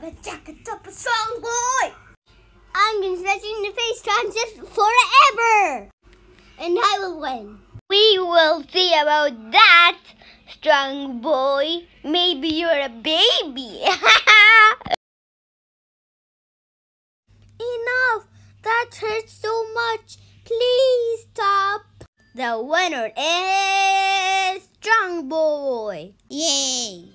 a strong boy. I'm gonna smash you in the face, transist forever, and I will win. We will see about that, strong boy. Maybe you're a baby. Enough! That hurts so much. Please stop. The winner is Strong Boy. Yay!